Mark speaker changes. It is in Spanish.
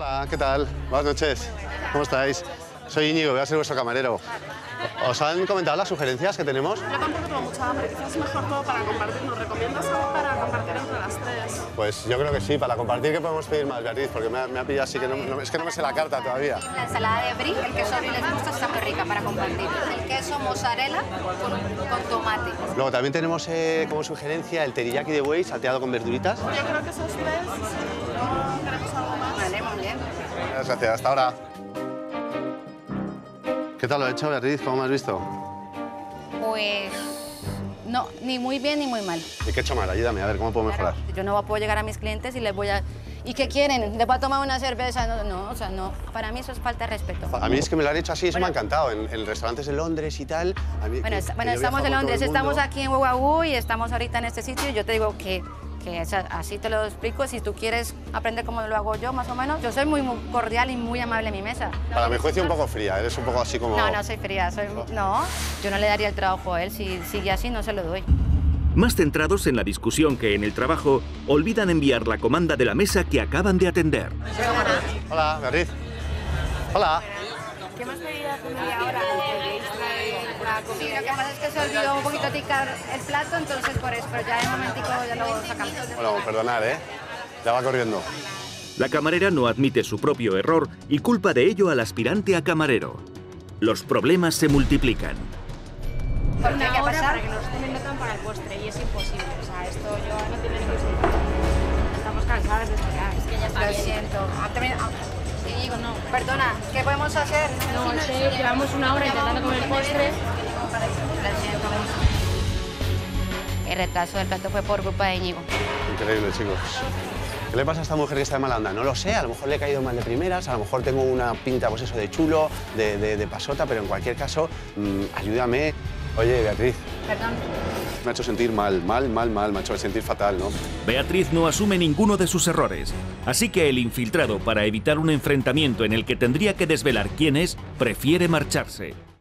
Speaker 1: Hola, ¿qué tal? Buenas noches. ¿Cómo estáis? Soy Íñigo, voy a ser vuestro camarero. ¿Os han comentado las sugerencias que tenemos?
Speaker 2: Yo tampoco tengo mucha hambre, quizás es mejor todo para compartir. ¿Nos recomiendas algo para compartir entre las tres?
Speaker 1: Pues yo creo que sí, para compartir, ¿qué podemos pedir más, Beatriz? Porque me ha pillado así que es que no me sé la carta todavía.
Speaker 3: La ensalada de brie, el queso brie les gusta, está muy rica para compartir. El queso mozzarella con tomate.
Speaker 1: Luego también tenemos como sugerencia el teriyaki de buey salteado con verduritas.
Speaker 2: Yo creo que esos tres, si no queremos algo más.
Speaker 3: Vale, muy bien.
Speaker 1: Gracias, hasta ahora. ¿Qué tal lo he hecho, Beatriz? ¿Cómo me has visto?
Speaker 3: Pues no, ni muy bien ni muy mal.
Speaker 1: ¿Y qué he hecho mal? Ayúdame, a ver, ¿cómo puedo mejorar?
Speaker 3: Yo no puedo llegar a mis clientes y les voy a... ¿Y qué quieren? ¿Les voy a tomar una cerveza? No, o sea, no. Para mí eso es falta de respeto.
Speaker 1: A mí es que me lo han hecho así, eso
Speaker 3: Bueno.
Speaker 1: me ha encantado. En restaurantes de Londres y tal. A mí,
Speaker 3: Bueno,
Speaker 1: que yo
Speaker 3: estamos
Speaker 1: viajo
Speaker 3: en
Speaker 1: por
Speaker 3: Londres,
Speaker 1: todo el mundo.
Speaker 3: estamos aquí en Wawau y estamos ahorita en este sitio y yo te digo que así te lo explico. Si tú quieres aprender cómo lo hago yo, más o menos, yo soy muy cordial y muy amable en mi mesa.
Speaker 1: Para mi juicio un poco fría, eres un poco así como...
Speaker 3: No, no soy fría, no, yo no le daría el trabajo a él, si sigue así no se lo doy.
Speaker 4: Más centrados en la discusión que en el trabajo, olvidan enviar la comanda de la mesa que acaban de atender.
Speaker 1: Hola, Beatriz. Hola.
Speaker 3: ¿Qué más pedido hace media hora? La comida. Lo que pasa es que se olvidó un poquito ticar el plato, entonces por eso, pero ya en un momentico ya lo sacamos.
Speaker 1: Bueno, perdonad, ¿eh? Ya va corriendo.
Speaker 4: La camarera no admite su propio error y culpa de ello al aspirante a camarero. Los problemas se multiplican.
Speaker 3: ¿Por qué? ¿Qué
Speaker 5: Una hora
Speaker 3: pasa?
Speaker 5: para que nos den metan para el postre y es imposible. O sea, esto yo no tiene ningún sentido. Estamos cansadas de esperar. Es que ya está
Speaker 3: Lo
Speaker 5: bien.
Speaker 3: siento. Sí, digo, no. Perdona, ¿qué podemos hacer?
Speaker 5: No, es que llevamos una hora intentando comer el postre.
Speaker 3: Lo siento mucho. El retraso del plato fue por culpa de Íñigo.
Speaker 1: Increíble, chicos. ¿Qué le pasa a esta mujer que está de mala onda? No lo sé, a lo mejor le he caído mal de primeras, a lo mejor tengo una pinta, pues eso, de chulo, de pasota, pero en cualquier caso, ayúdame. Oye, Beatriz,
Speaker 3: Perdón.
Speaker 1: me ha hecho sentir mal, me ha hecho sentir fatal, ¿no?
Speaker 4: Beatriz no asume ninguno de sus errores, así que el infiltrado, para evitar un enfrentamiento en el que tendría que desvelar quién es, prefiere marcharse.